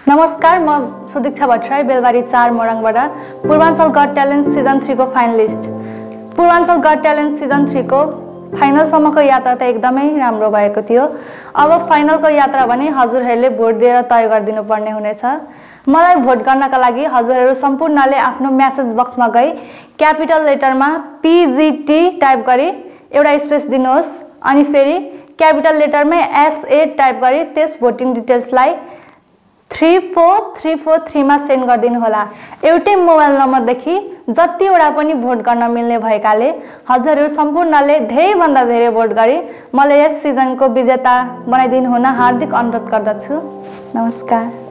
नमस्कार, म सुदीक्षा भट्टराई बेलबारी 4 मोरङबाट पूर्वाञ्चल गट ट्यालेन्ट सिजन 3 को finalist. Purvanchal got talent season 3 को फाइनलसम्मको यात्रा त एकदमै राम्रो भएको थियो। अब फाइनलको यात्रा भने हजुरहरूले भोट दिएर तय गरिदिनु पर्ने हुनेछ। मलाई भोट गर्नका लागि हजुरहरू सम्पूर्णले आफ्नो मेसेज बक्समा गई क्यापिटल लेटरमा PGT टाइप गरी एउटा स्पेस दिनुहोस् अनि फेरि क्यापिटल लेटरमै SA टाइप गरी त्यस भोटिङ डिटेल्सलाई 34343 मा सेन्ड गरिदिनु होला। एउटै मोबाइल नम्बरदेखि जतिवटा पनि भोट गर्न मिल्ने भएकाले हजुरहरू सम्पूर्णले धेरैभन्दा धेरै भोट गरी मलाई यस सिजनको विजेता बनाइदिनु हुन हार्दिक अनुरोध गर्दछु। नमस्कार।